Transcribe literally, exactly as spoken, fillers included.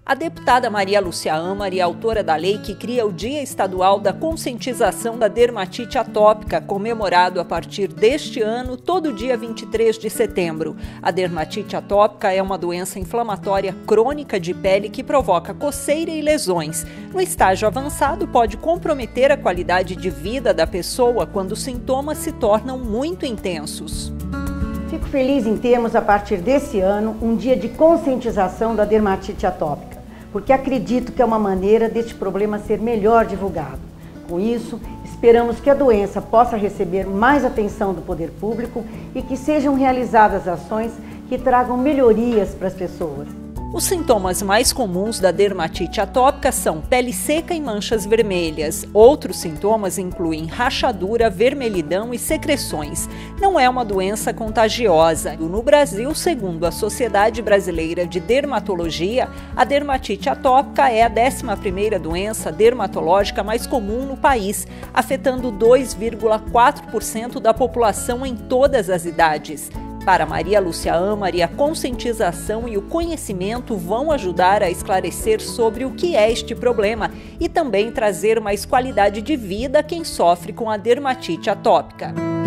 A deputada Maria Lúcia Amari é autora da lei que cria o Dia Estadual da Conscientização da Dermatite Atópica, comemorado a partir deste ano, todo dia vinte e três de setembro. A dermatite atópica é uma doença inflamatória crônica de pele que provoca coceira e lesões. No estágio avançado, pode comprometer a qualidade de vida da pessoa quando os sintomas se tornam muito intensos. Fico feliz em termos, a partir desse ano, um dia de conscientização da dermatite atópica, porque acredito que é uma maneira deste problema ser melhor divulgado. Com isso, esperamos que a doença possa receber mais atenção do poder público e que sejam realizadas ações que tragam melhorias para as pessoas. Os sintomas mais comuns da dermatite atópica são pele seca e manchas vermelhas. Outros sintomas incluem rachadura, vermelhidão e secreções. Não é uma doença contagiosa. No Brasil, segundo a Sociedade Brasileira de Dermatologia, a dermatite atópica é a décima primeira doença dermatológica mais comum no país, afetando dois vírgula quatro por cento da população em todas as idades. Para Maria Lúcia Amari, a conscientização e o conhecimento vão ajudar a esclarecer sobre o que é este problema e também trazer mais qualidade de vida a quem sofre com a dermatite atópica.